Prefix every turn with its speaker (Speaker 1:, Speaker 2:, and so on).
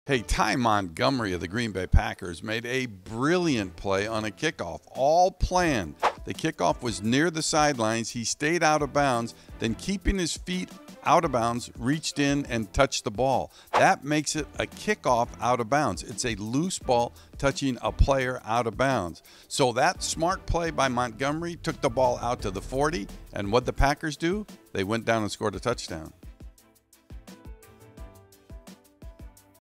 Speaker 1: Hey, Ty Montgomery of the Green Bay Packers made a brilliant play on a kickoff, all planned. The kickoff was near the sidelines. He stayed out of bounds, then keeping his feet out of bounds, reached in and touched the ball. That makes it a kickoff out of bounds. It's a loose ball touching a player out of bounds. So that smart play by Montgomery took the ball out to the 40, and what the Packers do? They went down and scored a touchdown.